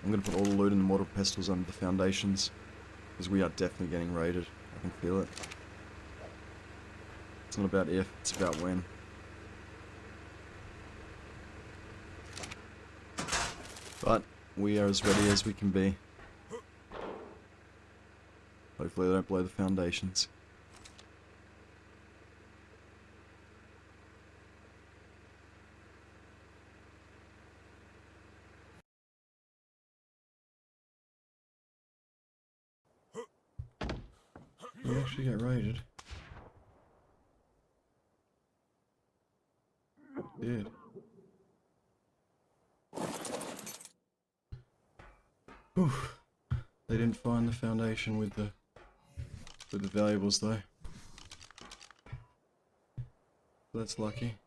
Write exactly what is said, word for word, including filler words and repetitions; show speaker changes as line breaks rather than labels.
I'm going to put all the loot and the mortar pestles under the foundations, because we are definitely getting raided. I can feel it. It's not about if, it's about when. But we are as ready as we can be. Hopefully they don't blow the foundations. We actually get raided. Did. Oof. They didn't find the foundation with the with the valuables though. That's lucky.